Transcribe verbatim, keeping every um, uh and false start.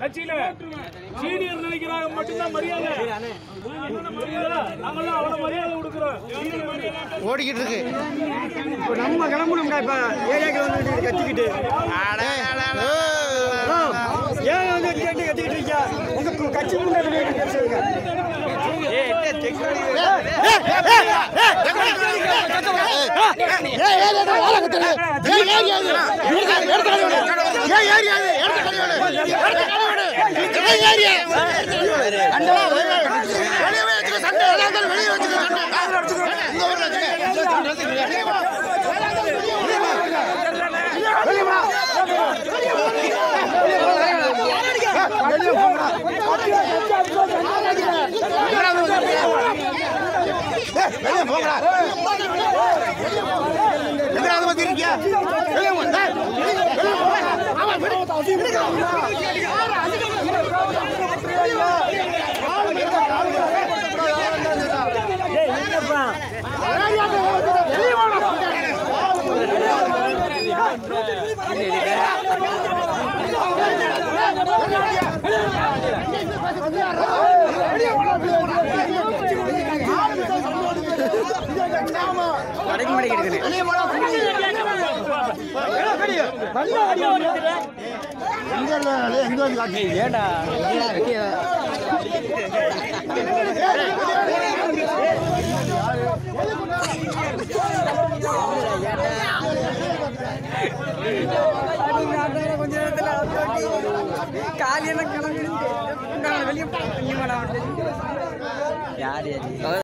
கட்சியில சீனியர் நினைக்கிறாங்க மட்டும்தான் மரியாதை. நாங்களாம் அவ்வளவு மரியாதை கொடுக்குறோம். ஓடிக்கிட்டு இருக்கு. இப்போ நம்ம கிளம்பணும்டா. இப்போ ஏரியாக்கள் வந்து கத்திக்கிட்டு ஏன் வந்து கேட்டு கத்திக்கிட்டு இருக்கா? உங்க கட்சி முன்னாடி பேசுறீங்க. கொஞ்ச நேரத்தில் காலையில கிளம்பி வெளியே யார்